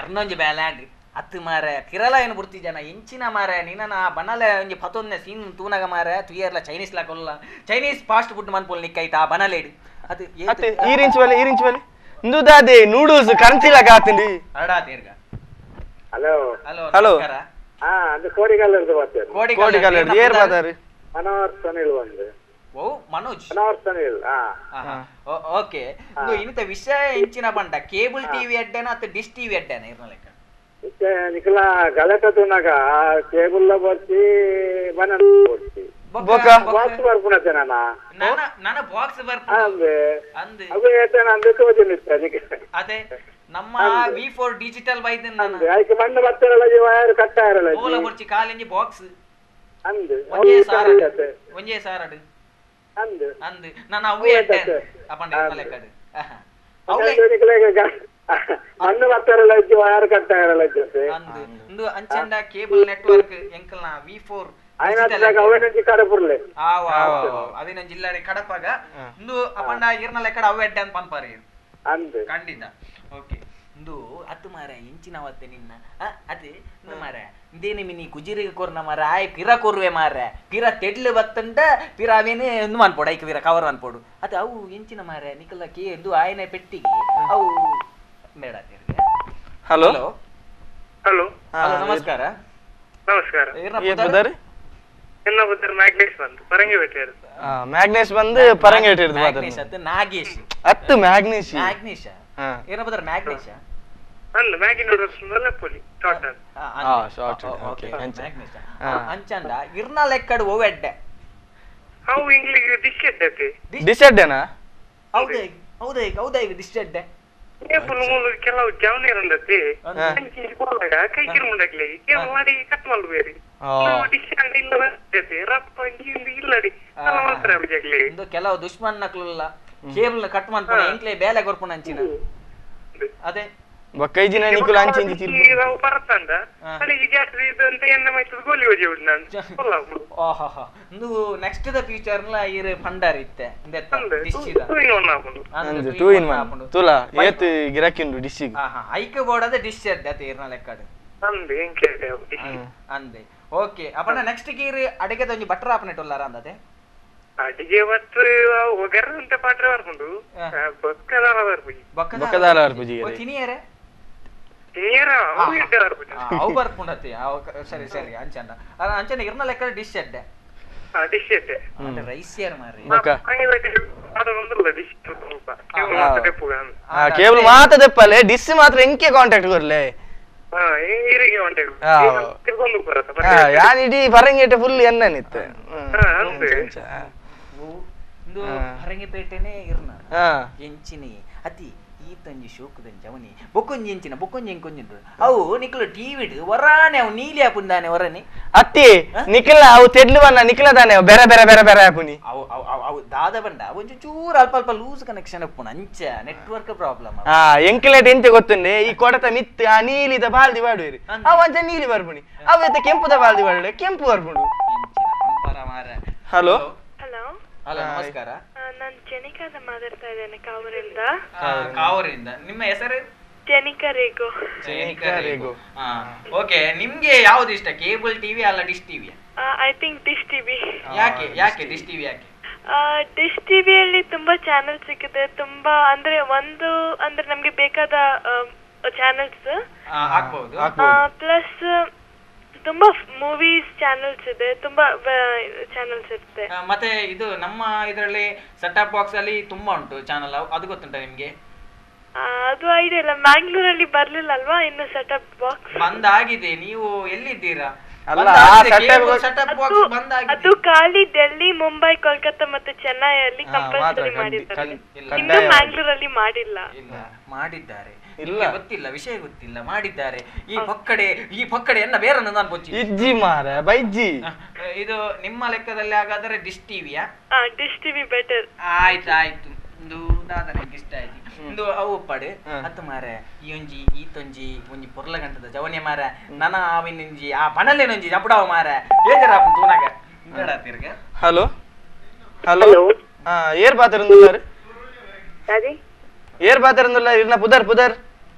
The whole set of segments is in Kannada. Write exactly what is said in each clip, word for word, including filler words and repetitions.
ಅರ್ನೊಂಜಿ ಬ್ಯಾಲ್ಯಾಂಡ್ ಅತ್ತು ಮಾರ ಕಿರಲ ಏನು ಬಿಡ್ತಿ ಜನ ಎಂಚಿನ ಮಾರ ನಿನ್ನ ಬನಲೆ ಒಂಜಿ ಪತೊಂದೆ ಸೀನ್ ತೂನಗ ಮಾರ ತುಯರ್ಲ ಚೈನೀಸ್ ಲ ಕೊಲ್ಲ ಚೈನೀಸ್ ಫಾಸ್ಟ್ ಫುಡ್ ಮನ್ಪೊಲ್ ನಿಕ್ಕೈತ ಆ ಬನಲೇಡಿ ಅದು ಅತ್ತೆ ಈರಿಂಚ್ ವಲೆ ಈರಿಂಚ್ ವಲೆ ಇಂದುದಾದೆ ನೂಡಲ್ಸ್ ಕರಂಚಿಲ ಕಾತಿಂಡಿ ಅಡಾ ದೇರ್ಗ ಹಲೋ ಹಲೋ ಹಲೋ ಹಾ ಅದು ಕೋಡಿಗಲ್ಲರ್ದು ಬರ್ತೇನೆ ಕೋಡಿ ಕೋಡಿಗಲ್ಲರ್ದು ಏರ್ ಮಾತಾರಿ ಮನೋಹರ್ ಸನಿಲ್ ಬಂದು ಓ ಮನೋಜ್ ಮನೋಹರ್ ಸನಿಲ್ ಹಾ ಓಕೆ ಇದು ಇನ್ನಿತ ವಿಷಯ ಎಂಚಿನ ಬಂಡ ಕೇಬಲ್ ಟಿವಿ ಅಡ್ಡೇನ ಅಥವಾ ಡಿಶ್ ಟಿವಿ ಅಡ್ಡೇನ ಇರ್ನ ಲೆಕ್ಕ ಮತ್ತೆ ನಿಖಲ ಗಲಟ ತುನಗ ಕೇಬಲ್ ಲ ಬರ್ತಿ ಬನ ಬರ್ತಿ ಬಾಕ್ಸ್ ಬರ್ಪುನತೆ ನಾನ ನಾನ ನಾನ ಬಾಕ್ಸ್ ಬರ್ಪು ಅಂದೆ ಅಂದೆ ಅದು ಏತನ ಅಂದೆ ತೋಜನಿತ್ತ ನಿಕೆ ಅದೇ ನಮ್ಮ ವಿ ಫೋರ್ ಡಿಜಿಟಲ್ ಬೈದನ್ ನಾನು ಐಕೆ ಮಣ್ಣ ಬತ್ತರಲ್ಲ ಜೀವ ಯಾರು ಕಟ್ಟ ಇರಲ್ಲ ಓಲ ಬರ್ಚಿ ಕಾಲೆಂಜಿ ಬಾಕ್ಸ್ ಅಂದೆ ಒಂಜೇ ಸಾರ ಒಂಜೇ ಸಾರಡು ಅಂದೆ ಅಂದೆ ನಾನು ಅವೇ ಅಡ್ಡೆ ಅಪಂಡ ಲೆಕ್ಕಡು ಅವೇ ನಿಖಲ ಮಣ್ಣು ಬತ್ತರಲ್ಲ ಜೀವ ಯಾರು ಕಟ್ಟ ಇರಲ್ಲ ಜೊತೆ ಅಂದೆ ಇಂದು ಅಂಚಂಡ ಕೇಬಲ್ ನೆಟ್ವರ್ಕ್ ಎಂಕಲ್ನ ವಿ ಫೋರ್ ಕಡಪುರ್ಲೆ ಅವಿನ ಜಿಲ್ಲಾಡಿ ಕಡಪಾಗ ಇಂದು ಅಪಂಡ ಇರ್ನ ಲೆಕ್ಕಡ ಅವೇ ಅಡ್ಡೆ ಅಂತ ಪನ್ಪಾರಿ ಖಂಡಿತ ಓಕೆ ಇಂದು ಅತ್ತು ಮಾರ ಇಂಚಿನ ಅವತ್ತೆ ನಿನ್ನ ಅದೇ ಇಂದು ಮಾರ ಇಂದೇನೆ ಮಿನಿ ಕುಜಿರಿಗೆ ಕೊರ್ನ ಮಾರ ಆಯ್ ಪಿರ ಕೊರ್ವೆ ಮಾರ ಪಿರ ತೆಡ್ಲು ಬತ್ತಂಟ ಪಿರ ಅವೇನೆ ಒಂದು ಮನ್ಪೋಡು ಐಕ್ ಪಿರ ಕವರ್ ಅನ್ಪೋಡು ಅದು ಅವು ಇಂಚಿನ ಮಾರ ನಿಕಲ್ಲ ಕೇ ಎಂದು ಆಯನ ಪೆಟ್ಟಿಗೆ ಅವು ಬೇಡ ಹಲೋ ಹಲೋ ಹಲೋ ನಮಸ್ಕಾರ ನಮಸ್ಕಾರ ಎನ್ನ ಬುದ್ಧರ್ ಮ್ಯಾಗ್ನೆಸ್ ಬಂದು ಪರಂಗಿ ಬೆಟ್ಟಿರು ಆ ಮ್ಯಾಗ್ನೆಸ್ ಬಂದು ಪರಂಗಿ ಬೆಟ್ಟಿರು ಮ್ಯಾಗ್ನೆಸ್ ಅತ್ತು ನಾಗೇಶ್ ಅತ್ತು ಮ್ಯಾಗ್ನೆಸ್ ಮ್ಯಾಗ್ನೆಸ್ ಹಾ ಏನ ಬದರ್ ಮ್ಯಾಗ್ನೆಸ್ ಅಲ್ಲ ಮ್ಯಾಗಿ ನೂಡಲ್ಸ್ ನಲ್ಲ ಪೊಲಿ ಟೋಟಲ್ ಆ ಶಾರ್ಟ್ ಓಕೆ ಮ್ಯಾಗ್ನೆಸ್ ಅಂಚಂಡ ಇರ್ನ ಲೆಕ್ಕಡು ಓವೆಡ್ಡೆ ಹೌ ಇಂಗ್ಲಿಷ್ ಡಿಶ್ ಎಡ್ಡೆ ಡಿಶ್ ಎಡ್ಡೆನಾ ಹೌದೇ ಹೌದೇ ಹೌದೇ ಡಿಶ್ ಎಡ್ಡೆ ಕೇಬಲ್ ಮೂಲ ಕೆಲವು ಜವನಿ ಇರಂದತಿ ಅಂಚಿ ಕೊಳಗ ಕೈ ಕಿರುಮುಂಡಕ್ಲೆ ಕೇಬಲ್ ಮಾಡಿ ಕಟ್ ಮಾಡ್ಬೇರಿ ಡಿಶ್ ಅಂಡ್ ಇಲ್ಲ ಬರ್ತೈತೆ ರಪ್ಪ ಇಂದ ಇಲ್ಲಡಿ ಅಲ್ಲ ಮಾತ್ರ ಬಿಜಗ್ಲಿ ಇಂದು ಕೆಲವು ದುಶ್ಮನ್ ನಕ್ಲಲ್ಲ ಕೇಬಲ್ ಕಟ್ ಮಾಡ್ಪಣ ಎಂಕ್ಲೆ ಬೇಲೆ ಕೊರ್ಪಣ ಅಂಚಿನ ಅದೇ ಬಕ್ಕೈ ಜಿನ ನಿಕುಲ ಅಂಚಿಂಜಿ ತಿರ್ಪು ನಾವು ಪರತಂದ ಅಲ್ಲಿ ಜಾತ್ರೆ ಇದು ಅಂತ ಎನ್ನ ಮೈತು ಗೋಲಿ ಹೋಜಿ ಉಡ್ ನಾನು ಓಹೋ ಇಂದು ನೆಕ್ಸ್ಟ್ ದ ಫ್ಯೂಚರ್ ಲ ಇರ ಫಂಡರ್ ಇತ್ತೆ ಇಂದೆತ್ತ ಡಿಶ್ ಇದ ಟೂ ಇನ್ ಒನ್ ಆಪುಂಡು ಅಂದು two in one Tula eight ಗಿರಾಕಿಂಡು dish ಗೆ ಹಾ ಹಾ ಐಕ ಬೋರ್ಡ್ ಅದ ಡಿಶ್ ಅದ ಅತೆ ಇರ್ನ ಲೆಕ್ಕಡು ಅಂದೆ ಎಂಕೆ ಡಿಶ್ ಅಂದೆ ಓಕೆ ಅಪನ ನೆಕ್ಸ್ಟ್ ಗೀರ್ ಅಡಿಗೆ ಒಂಜಿ ಬಟರ್ ಆಪನೆಟ್ ಉಲ್ಲಾರ ಅಂದದೆ ಅಡಿಗೆ ಮತ್ತು ಒಗರ ಅಂತ ಪಾಟ್ರೆ ಬರ್ಕೊಂಡು ಬಕ್ಕದಾರ ಬರ್ಬುಜಿ ಬಕ್ಕದಾರ ಬರ್ಬುಜಿ ಓ ತಿನಿಯರೆ ತಿನಿಯರ ಅವು ಇಡ್ಡೆ ಬರ್ಬುಜಿ ಅವು ಬರ್ಕೊಂಡತಿ ಸರಿ ಸರಿ ಅಂಚಂಡ ಅಲ್ಲ ಅಂಚಂಡ ಇರ್ನ ಲೆಕ್ಕ ಡಿಶ್ ಅಡ್ಡೆ ಆ ಡಿಶ್ ಅಡ್ಡೆ ಅಂದ್ರೆ ರೈಸ್ ಯಾರು ಮಾರಿ ಅದೊಂದು ಡಿಶ್ ಸ್ವಲ್ಪ ಕೇವಲ ಮಾತ್ರ ದೆಪ್ಪುಗ ಆ ಕೇವಲ ಮಾತ್ರ ದೆಪ್ಪಲೆ ಡಿಶ್ ಮಾತ್ರ ಎಂಕೆ ಕಾಂಟ್ಯಾಕ್ಟ್ ಕೊರ್ಲೆ ಹಾ ಈರಿಗೆ ಕಾಂಟ್ಯಾಕ್ಟ್ ತಿರ್ಕೊಂಡು ಬರತ ಹಾ ಯಾನ್ ಇಡಿ ಪರಂಗೇಟೆ ಫುಲ್ ಎನ್ನ ನಿತ್ತೆ ಹಾ ಅಂದೆ ಇಂದು ಪರಂಗಿಪೇಟೆನೆ ಇರ್ನ ಹಾ ಎಂಚಿನಿ ಅತಿ ಈತಂಜಿ ಶೋಕದಂಜಿ ಅವನಿ ಬೊಕ್ಕೊಂಜಿ ಎಂಚಿನ ಬೊಕ್ಕೊಂಜಿ ಎಂಕೊಂಜಿಂಡು ಅವು ನಿಕ್ಲು ಟಿವಿಡ್ ವರಾನೆ ಅವು ನೀಲಿ ಆಪುಂದಾನೆ ವರನಿ ಅತ್ತಿ ನಿಖಿಲ ಅವು ತೆಡ್ಲು ಬನ್ನ ನಿಖಿಲದಾನೆ ಬೇರೆ ಬೇರೆ ಬೇರೆ ಬೇರೆ ಆಪುನಿ ಅವು ಅವು ಅವು ದಾದ ಬಂಡ ಒಂಚೂರು ಚೂರು ಅಲ್ಪ ಅಲ್ಪ ಲೂಸ್ ಕನೆಕ್ಷನ್ ಅಪ್ಪುನ ಅಂಚ ನೆಟ್ವರ್ಕ್ ಪ್ರಾಬ್ಲಮ್ ಹಾ ಎಂಕ್ಲೆಟ್ ಎಂತೆ ಗೊತ್ತುಂಡೆ ಈ ಕೊಡತ ಮಿತ್ ಆ ನೀಲಿದ ಬಾಲ್ದಿ ಬಾಡುವಿರಿ ಅವು ಅಂಚ ನೀಲಿ ಬರ್ಬುನಿ ಅವು ಎತ್ತ ಕೆಂಪುದ ಬಾಲ್ದಿ ಬಾಡುವೆ ಕೆಂಪು ಬರ್ಬುಂಡು ಹಲೋ ಹಲೋ ಹಲೋ ನಮಸ್ಕಾರ ನಾನು ಜೆನಿಕಾದ ಮಾತಾಡ್ತಾ ಇದ್ದೇನೆ ಕಾವೂರಿಂದ ಕಾವೂರಿಂದ ನಿಮ್ಮ ಹೆಸರು ಜೆನಿಕಾ ರೇಗೋ ಜೆನಿಕಾ ರೇಗೋ ಹಾ ಓಕೆ ನಿಮಗೆ ಯಾವುದು ಇಷ್ಟ ಕೇಬಲ್ ಟಿವಿ ಅಲ್ಲ dish TV I think dish TV ಯಾಕೆ ಯಾಕೆ ಡಿಶ್ ಟಿವಿ ಯಾಕೆ ಡಿಶ್ ಟಿವಿಯಲ್ಲಿ ತುಂಬಾ ಚಾನೆಲ್ ಸಿಗುತ್ತೆ ತುಂಬಾ ಅಂದ್ರೆ ಒಂದು ಅಂದ್ರೆ ನಮ್ಗೆ ಬೇಕಾದ ಚಾನೆಲ್ಸ್ ಹಾಕಬಹುದು ಪ್ಲಸ್ ತುಂಬಾ ಮೂವೀಸ್ ಚಾನೆಲ್ಸ್ ಇದೆ ತುಂಬಾ ಚಾನೆಲ್ಸ್ ಇರುತ್ತೆ ಮತ್ತೆ ಇದು ನಮ್ಮ ಇದರಲ್ಲಿ ಸೆಟ್ ಟಾಪ್ ಬಾಕ್ಸ್ ಅಲ್ಲಿ ತುಂಬಾ ಉಂಟು ಚಾನೆಲ್ ಅದು ಗೊತ್ತುಂಟಾ ನಿಮ್ಗೆ ಅದು ಐಡಿಯಾ ಇಲ್ಲ ಮ್ಯಾಂಗ್ಳೂರಲ್ಲಿ ಬರ್ಲಿಲ್ಲ ಅಲ್ವಾ ಇನ್ನು ಸೆಟ್ ಟಾಪ್ ಬಾಕ್ಸ್ ಬಂದಾಗಿದೆ ನೀವು ಎಲ್ಲಿದ್ದೀರಾ ಅದು ಖಾಲಿ ಡೆಲ್ಲಿ ಮುಂಬೈ ಕೋಲ್ಕತ್ತಾ ಮತ್ತೆ ಚೆನ್ನೈಯಲ್ಲಿ ಕಂಪಲ್ಸರಿ ಮಾಡಿದ್ದಾರೆ ಇನ್ನು ಮ್ಯಾಂಗ್ಳೂರಲ್ಲಿ ಮಾಡಿಲ್ಲ ಇಲ್ಲ ಮಾಡಿದ್ದಾರೆ ಗೊತ್ತಿಲ್ಲ ವಿಷಯ ಗೊತ್ತಿಲ್ಲ ಮಾಡಿದ್ದಾರೆ ಈ ಪಕ್ಕಡೆ ಈ ಪಕ್ಕಡೆ ಎನ್ನ ಬೇರನ್ನು ನಾನು ಬೊಚ್ಚಿ ಇಜ್ಜಿ ಮಾರ ಬೈಜ್ಜಿ ಇದು ನಿಮ್ಮ ಲೆಕ್ಕದಲ್ಲಿ ಹಾಗಾದ್ರೆ ಡಿಶ್ ಟಿವಿಯಾ ಡಿಶ್ ಟಿವಿ ಬೆಟರ್ ಆಯ್ತು ಆಯ್ತು ಒಂದು ದಾದ ನನಗೆ ಇಷ್ಟ ಆಯ್ತು ಒಂದು ಅವು ಪಡೆ ಅತ್ತ ಮಾರ ಈ ಒಂಜಿ ಈ ತೊಂಜಿ ಒಂಜಿ ಪೊರ್ಲ ಗಂಟದ ಜವನೆ ಮಾರ ನನ ಆವಿನಂಜಿ ಆ ಪನಲೇನೊಂಜಿ ಜಪಡಾವ ಮಾರ ಬೇಜಾರಾಪ ತೂನಗ ಇಂಗಡಾತಿರ್ಗ ಹಲೋ ಹಲೋ ಹಾ ಏರ್ ಪಾತಿರಂದುಲ್ಲಾರು ಅದಿ ಏರ್ ಪಾತಿರಂದುಲ್ಲ ಇರ್ನ ಪುದರ್ ಪುದರ್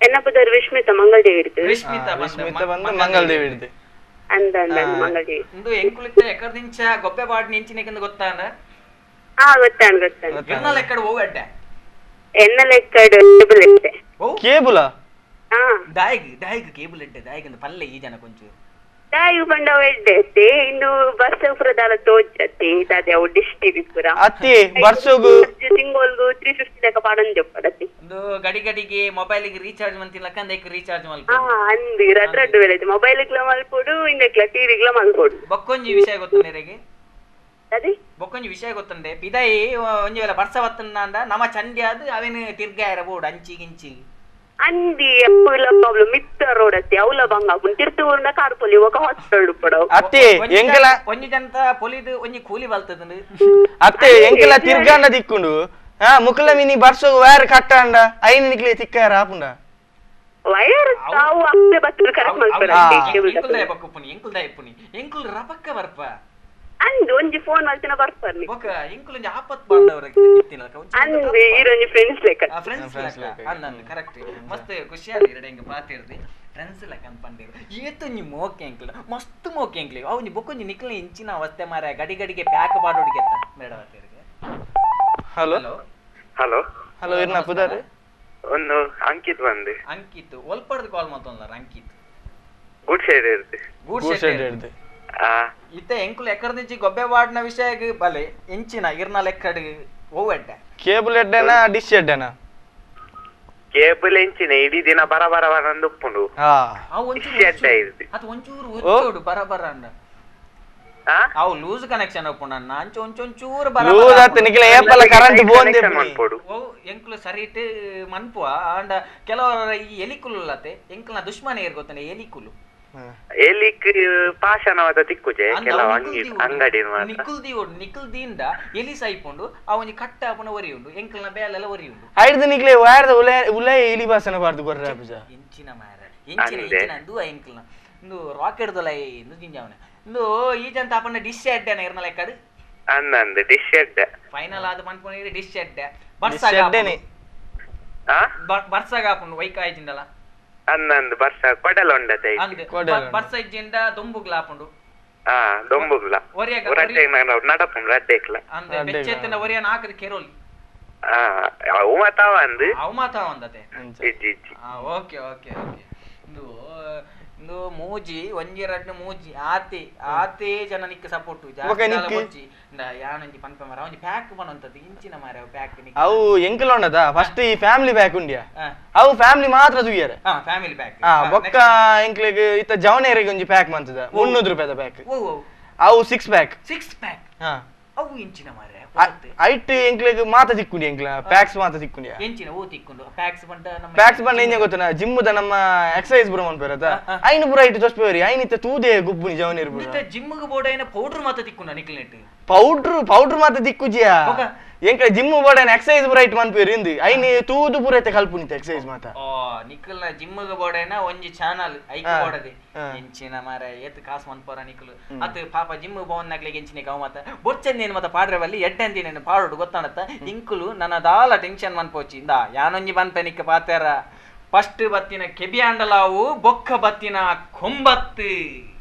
ಎನ್ನ ಪುದರ್ ವಿಶ್ಮಿತ ಮಂಗಳದೇವಿ ಇರ್ತದೆ ವಿಶ್ಮಿತ ವಿಶ್ಮಿತ ಬಂದು ಮಂಗಳದೇವಿ ಇರ್ತದೆ ಅಂದ ಅಂದ ಮಂಗಳದೇವಿ ಇಂದು ಎಂಕುಲಿತ ಎಕರ್ದಿಂಚ ಗೊಬ್ಬೆ ಬಾಡ್ ನಿಂಚಿನಕ್ಕಿಂದ ಗೊತ್ತಾನ ಹಾ ಗೊತ್ತಾನ ಗೊತ್ತಾನ ಇರ್ನಲ್ ಎಕ್ಕಡ ಹೋಗಡ್ಡ ಎನ್ನ ಲೆಕ್ಕಡ್ ಕೇಬಲ್ ಇಟ್ಟೆ ಕೇಬುಲ ಹಾ ದಾಯಿಗ್ ದಾಯಿಗ್ ಕೇಬಲ್ ಇಟ್ಟೆ ದಾಯಿಗ್ ಅಂತ ಪಲ್ಲೆ ಈ ಜನ ಕೊಂಚೂರು ದಾಯಿ ಬಂಡವ ಎಡ್ಡೆ ಇಂದು ಬರ್ಸಪುರದಾಲ ತೋಜತ್ತೆ ದಾದೆ ಅವು ಡಿಶ್ ಟಿವಿ ಪುರ ಅತ್ತಿ ಬರ್ಸೋಗು ಸಿಂಗೋಲ್ಗು ತ್ರೀ ಫಿಫ್ಟಿ ಲೆಕ್ಕ ಪಾಡನ್ ಜೊಪ್ಪಡತ್ತಿ ಒಂದು ಗಡಿ ಗಡಿಗೆ ಮೊಬೈಲಿಗೆ ರೀಚಾರ್ಜ್ ಮಂತಿಲ್ಲಕ ಅಂದಕ್ಕೆ ರೀಚಾರ್ಜ್ ಮಲ್ಪ ಹಾ ಅಂದಿ ರಡ್ ರಡ್ಡು ವೇಳೆ ಮೊಬೈಲಿಗ್ಲ ಮಲ್ಪೋಡು ಇಂದಕ್ಲ ಟಿವಿಗ್ಲ ಮಲ್ಪೋಡು ಬೊಕ್ಕೊಂಜಿ ವಿಷಯ ಗೊತ್ತಂಡೆರೆಗೆ ಅದೇ ಬೊಕ್ಕೊಂಜಿ ವಿಷಯ ಗೊತ್ತಂಡೆ ಪಿದಾಯಿ ಒಂಜಿ ವೇಳೆ ಬರ್ಸ ಬತ್ತಂಡ ನಮ್ಮ ಚಂಡಿ ಅದು ಅವೇನು ತಿರ್ಗಾಯರ ಬೋಡು ಅಂಚಿ ಗಿಂಚಿ ಅಂದಿ ಅಪ್ಪುಲ ಪ್ರಾಬ್ಲಮ್ ಮಿತ್ತ ರೋಡ್ ಅತ್ತಿ ಅವಲ ಬಂಗ ತಿರ್ತೂರ್ನ ಕಾರ್ಪೊಲಿ ఒక ಹಾಸ್ಪಿಟಲ್ ಪಡವ ಅತ್ತಿ ಎಂಕಲ ಒಂಜಿ ಜಂತ ಪೊಲಿದು ಒಂಜಿ ಕೂಲಿ ಬಲ್ತದಂಡು ಅತ್ತೆ ಎಂಕಲ ತಿರ್ಗಾಂಡ ದಿಕ್ಕುಂಡು ಹಾ ಮುಕಲ ಮಿನಿ ಬರ್ಸೋಗು ವೈರ್ ಕಟ್ಟಾಂಡ ಐನ ನಿಕ್ಲೆ ತಿಕ್ಕಾರ ಆಪುಂಡ ವೈರ್ ತಾವು ಅಪ್ಪೆ ಬತ್ತರು ಕರೆಕ್ಟ್ ಮಲ್ಪರ ಎಂಕುಲ್ ದಯ ಬಕ್ಕುಪುನಿ ಎಂಕುಲ್ ದಯ ಪುನಿ ಎಂಕುಲ್ ರಪಕ್ಕ ಬರ್ಪ ಅಂದ್ ಒಂಜಿ ಫೋನ್ ಮಲ್ತಿನ ಬರ್ಪರ್ನಿ ಬೊಕ ಎಂಕುಲ್ ಒಂಜಿ ಆಪತ್ ಬಾಂಡವರ ಇತ್ತಿನಕ ಅಂದ್ ಈರೊಂಜಿ ಫ್ರೆಂಡ್ಸ್ ಲೆಕ್ಕ ಫ್ರೆಂಡ್ಸ್ ಲೆಕ್ಕ ಅಂದ್ ಕರೆಕ್ಟ್ ಮಸ್ತ್ ಖುಷಿ ಆಗಿ ಇರಡೆ ಹಿಂಗ ಪಾತಿರ್ದಿ ಫ್ರೆಂಡ್ಸ್ ಲೆಕ್ಕ ಅನ್ಪಂಡಿರು ಏತೊಂಜಿ ಮೋಕೆ ಎಂಕ್ಲ ಮಸ್ತ್ ಮೋಕೆ ಎಂಕ್ಲಿ ಅವನಿ ಬೊಕೊಂಜಿ ನಿಕ್ಲ ಇಂಚಿನ ಅವಸ್ಥೆ ಮಾರ ಗಡಿ ಗಡಿಗೆ ಪ್ಯಾಕ್ ಬಾಡೋಡಿಗೆ ಅತ್ತ ಮೇಡವತ್ತಿರಿಗೆ ಹಲೋ ಹಲೋ ಹಲೋ ಇರ್ನ ಪುದಾರೆ ಒಂದು ಅಂಕಿತ್ ಬಂದೆ ಅಂಕಿತ್ ಒಲ್ಪಡ್ದು ಕಾಲ್ ಮಾತೊಂದರ ಅಂಕಿತ್ ಗುಡ್ ಸೈಡ್ ಇರುತ್ತೆ ಗೂಡ್ ಗೂಡ್ ಶೆಡ್ ಶೆಡ್ ಇರ್ದೆ ಇತ್ತೆ ಎಂಕುಲ್ ಎಕ್ಕರ್ದಿಂಚಿ ಗೊಬ್ಬೆ ವಾಡ್ನ ವಿಷಯ ಬಲೆ ಎಂಚಿನ ಇರ್ನ ಲೆಕ್ಕಡ್ ಓವೆಡ್ಡ ಕೇಬಲ್ ಎಡ್ಡೆನಾ ಡಿಶ್ ಎಡ್ಡೆನಾ ಕೇಬಲ್ ಎಂಚಿನ ಇಡೀ ದಿನ ಬರ ಬರ ಬರ ಅಂದ್ ಉಪ್ಪುಂಡು ಹಾ ಅವು ಒಂಚೂರು ಎಡ್ಡೆ ಇರುತ್ತೆ ಅದು ಒಂಚೂರು ಉಚ್ಚೋಡು ಬರ ಬರ ಅಂಡ ಆ ಅವು ಲೂಸ್ ಕನೆಕ್ಷನ್ ಒಪ್ಪುಂಡ ಅಂಚ ಒಂಚೊಂಚೂರು ಬರ ಲೂಸ್ ಆತ ನಿಕ್ಲೆ ಏಪಲ ಕರೆಂಟ್ ಬೋಂದೆ ಮಾಡ್ಕೊಡು ಓ ಎಂಕ್ಲು ಸರಿಟ್ ಮನ್ಪುವ ಅಂಡ ಕೆಲವರ ಈ ಎಲಿಕುಲತೆ ಎಂಕ್ಲನ ದುಶ್ಮನೆ ಇರ್ ಗೊತ್ತಾನೆ ಎಲಿಕುಲು ಎಲಿಕ್ ಪಾಷಾಣವಾದ ತಿಕ್ಕುಜೆ ಕೆಲವು ಅಂಗಡಿ ಅಂಗಡಿ ಮಾತ್ರ ನಿಕುಲ್ ದಿ ಓಡು ನಿಕುಲ್ ದಿಂದ ಎಲಿ ಸೈಪುಂಡು ಅವನಿ ಕಟ್ಟ ಅಪನ ಒರಿ ಉಂಡು ಎಂಕ್ಲನ ಬೇಲೆಲ್ಲ ಒರಿ ಉಂಡು ಐದು ನಿಕ್ಲೆ ವೈರ್ದ ಉಲೆ ಉಲೆ ಇಲಿ ಬಾಸನ ಬಾರ್ದು ಗೊರ್ರ ಅಪಜ ಎಂಚಿನ ಮಾರ ಎಂಚಿನ ಎಂಚಿನ ಅಂದು ಎಂಕ್ಲನ ಇಂದು ರಾಕೆಟ್ ದೊಲೈ ಇಂದು ಜಿಂಜಾವನೆ ಇಂದು ಈಜಂತ ಅಪನ ಡಿಶ್ ಅಡ್ಡೆನ ಇರ್ನ ಲೆಕ್ಕಡ್ ಅಂದಂದು ಡಿಶ್ ಎಡ್ಡೆ ಫೈನಲ್ ಆದ ಮನ್ಪುನಿ ಡಿಶ್ ಅಡ್ಡೆ ಡಿಶ್ ಎಡ್ಡೆನೆ ಆ ಬರ್ಸಾಗ ಆಪುಂಡು ವೈಕ ಆಯ್ಜಿಂದಲ ಅಂದಂದು ಬರ್ಸ ಕೊಡಲ ಉಂಡತೆ ಅಂದೆ ಬರ್ಸ ಇಜ್ಜಿಂದ ದೊಂಬುಗ್ಲ ಆಪುಂಡು ಆ ದೊಂಬುಗ್ಲ ಒರಿಯಾಗ ಒರಟೆ ನಡಪುಂಡು ರಡ್ಡೆಕ್ಲ ಅಂದೆ ಬೆಚ್ಚೆತ್ತಿನ ಒರಿಯ ನಾಲ್ಕದ ಕೆರೋಲಿ ಆ ಅವು ಮಾತಾವ ಅಂದು ಅವು ಮಾತಾವ ಅಂದತೆ ಇಜ್ಜಿ ಇಜ್ಜಿ ಆ ಓಕೆ ಓಕೆ ಓಕೆ ಇಂದು ಇಂದು ಮೂಜಿ ಒಂಜಿ ರಡ್ಡು ಮೂಜಿ ಆತಿ ಆತಿ ಜನ ನಿಕ್ಕ ಸಪೋರ್ಟ್ ಜಾಸ್ತಿ ಮೂಜಿ ಇಂದ ಯಾನಂಜಿ ಪನ್ಪ ಮರ ಒಂಜಿ ಪ್ಯಾಕ್ ಬನಂತದ್ದು ಇಂಚಿನ ಮಾರ ಪ್ಯಾಕ್ ನಿಕ್ಕ ಅವು ಎಂಕಲ ಉಂಡದ ಫಸ್ಟ್ ಈ ಫ್ಯಾಮಿಲಿ ಬ್ಯಾಕ್ ಉಂಡ್ಯಾ ಅವು ಫ್ಯಾಮಿಲಿ ಮಾತ್ರ ತುಯ್ಯಾರೆ ಹಾ ಫ್ಯಾಮಿಲಿ ಪ್ಯಾಕ್ ಹಾ ಬೊಕ್ಕ ಎಂಕ್ಲೆಗ್ ಇತ್ತ ಜವನೇರಿಗೆ ಒಂಜಿ ಪ್ಯಾಕ್ ಮಂತದ ಮುನ್ನೂರು ರೂಪಾಯಿದ ಪ್ಯಾಕ್ ಓ ಓ ಅವು ಸಿಕ್ಸ್ ಪ್ಯಾಕ್ ಸಿಕ್ಸ್ ಪ್ಯಾಕ್ ಹಾ ಅವು ಇಂಚಿನ ಮಾರ ಐಟ್ ಎಂಕ್ಲೆಗ್ ಮಾತ ತಿಕ್ಕುಂಡಿ ಎಂಕ್ಲ ಪ್ಯಾಕ್ಸ್ ಮಾತ ತಿಕ್ಕುಂಡಿಯಾ ಎಂಚಿನ ಓ ತಿಕ್ಕೊಂಡು ಪ್ಯಾಕ್ಸ್ ಬಂಡ ನಮ್ಮ ಪ್ಯಾಕ್ಸ್ ಬಂಡ ಏನೇ ಗೊತ್ತನ ಜಿಮ್ಮದ ನಮ್ಮ ಎಕ್ಸರ್ಸೈಸ್ ಬುರ ಮನ್ಪೇರತ ಐನು ಪುರ ಐಟ್ ತೊಸ್ಪೇರಿ ಐನಿತ್ತ ತೂದೆ ಗುಬ್ಬುನಿ ಜವನೇರ್ ಬುರ ನಿತ್ತ ಜಿಮ್ಗೆ ಬೋಡೈನ ಪೌಡರ್ ಮಾತ ತಿಕ್ಕೊಂಡ ನಿಕ್ಲೆಟ್ ಪೌಡ್ರ್ ಪೌಡ್ರ್ ಮಾತ ದಿಕ್ಕುಜಿಯಾ ಎಂಕ ಜಿಮ್ ಬೋಡೈನ ಎಕ್ಸರ್ಸೈಸ್ ಬುರ ಐಟ್ ಮನ್ಪೇರಿ ಇಂದು ಐನಿ ತೂದು ಪುರ ಐತೆ ಕಲ್ಪುನಿತ ಎಕ್ಸರ್ಸೈಸ್ ಮಾತ ಓ ನಿಕ್ಕಲ್ನ ಜಿಮ್ಗೆ ಬೋಡೈನ ಒಂಜಿ ಚಾನಲ್ ಐಕ್ ಬೋಡದೆ ಎಂಚಿನ ಮಾರ ಏತ್ ಕಾಸ್ ಮನ್ಪೋರ ನಿಕ್ಕಲು ಅತ್ ಪಾಪ ಜಿಮ್ ಬೋನ್ ನಕ್ಲೆಗೆ ಎಂಚಿನ ಗವ ಮಾತ ಬೊಚ್ಚಂದೇನು ಮತ ಪಾಡ್ರವಲ್ಲಿ ಎಡ್ಡಂದಿನೇನು ಪಾಡೋಡು ಗೊತ್ತಾಣತ್ತ ಇಂಕುಲು ನನ್ನ ದಾಲ ಟೆನ್ಷನ್ ಮನ್ಪೋಚಿ ಇಂದ ಯಾನೊಂಜಿ ಬನ್ಪೆ ನಿಕ್ಕ ಪಾತಾರ ಫಸ್ಟ್ ಬತ್ತಿನ ಕೆಬಿಯಾಂಡಲಾವು ಬೊಕ್ಕ ಬತ್ತಿನ ಕೊಂಬತ್ತು